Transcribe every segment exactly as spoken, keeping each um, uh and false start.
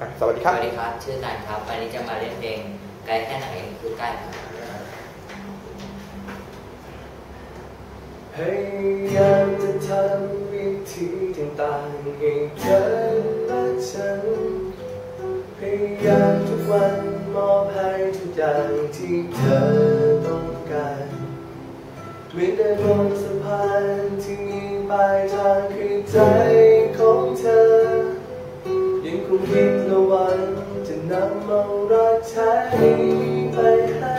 สวัสดีครับสวัสดีครับชื่อนันครับวันนี้จะมาเล่นเพลงไกลแค่ไหนคือใกล้พยายามจะทำวิธีต่างๆให้เธอและฉันพยายามทุกวันมอบให้ทุกอย่างที่เธอต้องการเหมือนได้บนสะพานที่มีปลายทางคือใจของเธอยังคงคิดระวันจะนำเอารักแท้ไปให้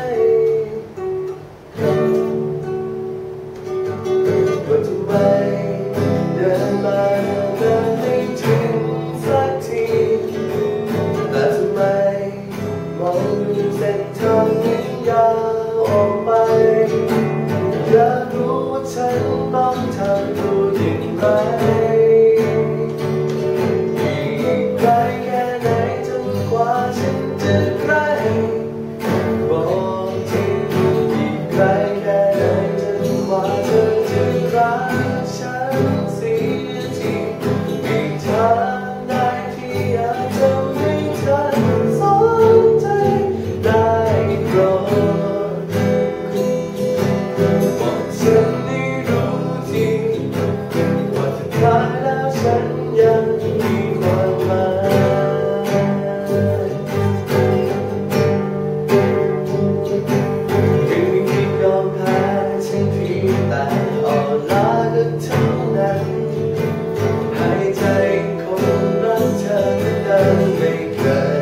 ว่าทำไมเดินมาเดินไม่ถึงสักทีแต่ทำไมมองดูเส้นทางนี้ยาวออกไปอยากรู้ว่าฉันต้องทำตัวอย่างไรอีกไกลแค่ไหนจนกว่าฉันจะใกล้บอกทีอีกไกลแค่ไหนจนกว่าเธอจะรักฉันเสียทีมีทางใดที่อยากจะให้เธอสนใจได้โปรดบอกฉันให้รู้ทีว่าสุดท้ายแล้วฉันยังมีความหมายยังไม่คิดยอมแพ้ฉันเพียงแต่อ่อนล้าก็เท่านั้นให้ใจคงรักเธอเดินไม่เคย